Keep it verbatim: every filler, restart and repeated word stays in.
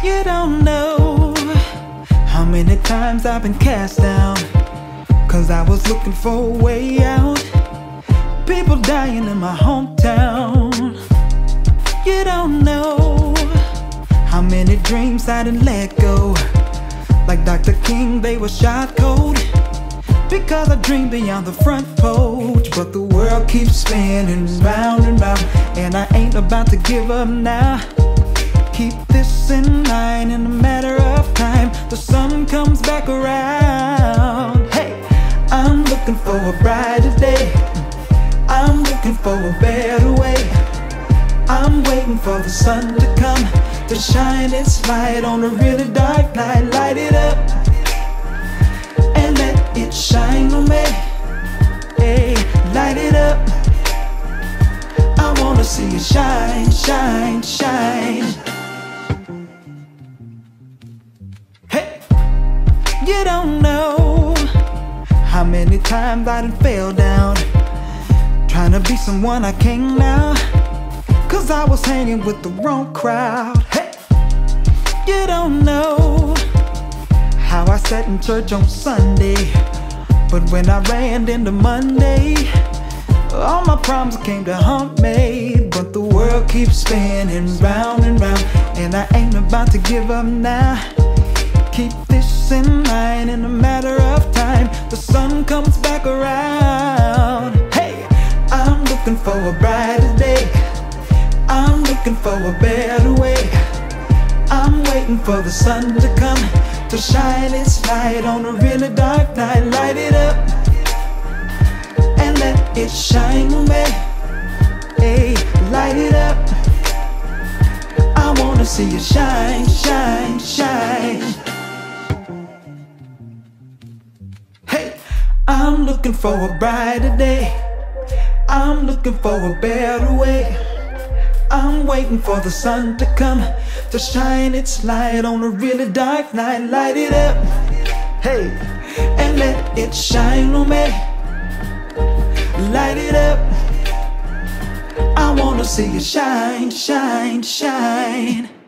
You don't know how many times I've been cast down, cause I was looking for a way out. People dying in my hometown. You don't know how many dreams I done let go. Like Doctor King, they were shot cold, because I dream beyond the front porch. But the world keeps spinning round and round, and I ain't about to give up now. Keep this in mind, in a matter of time the sun comes back around. Hey, I'm looking for a brighter day, I'm looking for a better way. I'm waiting for the sun to come, to shine its light on a really dark night. Light it up and let it shine on me. Hey, light it up, I wanna see you shine, shine, shine. Hey, you don't know how many times I done fell down, trying to be someone I can't now, cause I was hanging with the wrong crowd. Hey, you don't know how I sat in church on Sunday, but when I ran into Monday, all my problems came to haunt me. But the world keeps spinning round and round, and I ain't about to give up now. Keep this in mind, in a matter of time the sun comes back around. Hey, I'm looking for a brighter day, I'm looking for a better way. I'm waiting for the sun to come, to shine its light on a really dark night. Light it up and let it shine on me. Hey, light it up, I wanna see you shine, shine, shine. Hey, I'm looking for a brighter day, I'm looking for a better way. I'm waiting for the sun to come, to shine its light on a really dark night. Light it up, hey, and let it shine on me. Light it up, I wanna see you shine, shine, shine.